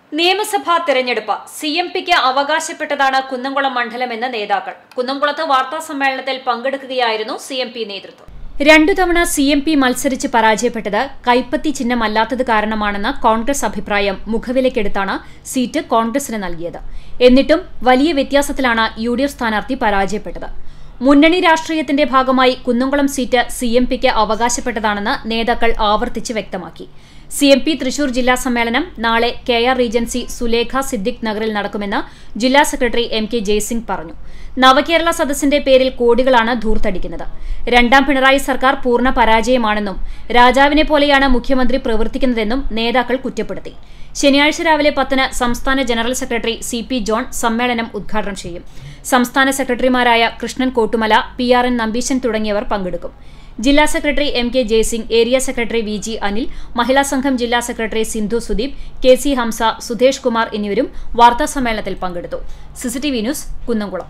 നിയമസഭാ തെരഞ്ഞെടുപ്പ് സിഎംപിക്ക് അവകാശപ്പെട്ടതാണ് കുന്നംകുളം മണ്ഡലമെന്ന് നേതാക്കൾ. കുന്നംകുളത്ത് വാർത്താസമ്മേളനത്തിൽ പങ്കെടുക്കുകയായിരുന്നു സിഎംപി നേതൃത്വം. 2 തവണ സിഎംപി മത്സരിച്ച് പരാജയപ്പെട്ടത് കൈപ്പത്തി ചിഹ്നമല്ലാത്തത് കാരണമാണെന്ന കോൺഗ്രസ് അഭിപ്രായം മുഖവിലക്കെടുത്താണ് സീറ്റ് കോൺഗ്രസിന് നൽകിയത്. എന്നിട്ടും വലിയ വ്യത്യാസത്തിലാണ് യുഡിഎഫ് സ്ഥാനാർത്ഥി പരാജയപ്പെട്ടത്. മുന്നണി രാഷ്ട്രീയത്തിന്റെ ഭാഗമായി കുന്നംകുളം സീറ്റ് സിഎംപിക്ക് അവകാശപ്പെട്ടതാണെന്ന് നേതാക്കൾ ആവർത്തിച്ച് വ്യക്തമാക്കി. സിഎംപി തൃശൂർ ജില്ലാ സമ്മേളനം നാളെ കെആർ റീജൻസി സുലേഖ സിദ്ദിഖ് നഗറിൽ നടക്കുമെന്ന് ജില്ലാ സെക്രട്ടറി എം.കെ. ജയസിംഗ് പറഞ്ഞു. നവകേരള സദസ്സിന്റെ പേരിൽ കോടികളാണ് ധൂർത്തടിക്കുന്നത്. 2ാം പിണറായി സർക്കാർ പൂർണ്ണ പരാജയമാണെന്നും രാജാവിനെ പോലെയാണ് മുഖ്യമന്ത്രി പ്രവർത്തിക്കുന്നതെന്നും നേതാക്കൾ കുറ്റപ്പെടുത്തി. ശനിയാഴ്ച രാവിലെ 10-ന് സംസ്ഥാന ജനറൽ സെക്രട്ടറി സി.പി. ജോൺ സമ്മേളനം ഉദ്ഘാടനം ചെയ്യും. സംസ്ഥാന സെക്രട്ടറിമാരായ കൃഷ്ണൻ കോട്ടുമല, പി.ആർ.എൻ. നമ്പീശൻ തുടങ്ങിയവർ പങ്കെടുക്കും. ജില്ലാ secretary M K. Jayasingh, area secretary V G. Anil, Mahila Sangham ജില്ലാ സെക്രട്ടറി സിന്ധു സുദീപ്, കെ.സി. ഹംസ, സുധേഷ് കുമാർ എന്നിവരും വാർത്താസമ്മേളനത്തിൽ പങ്കെടുത്തു. CCTV news, Kunnamkulam.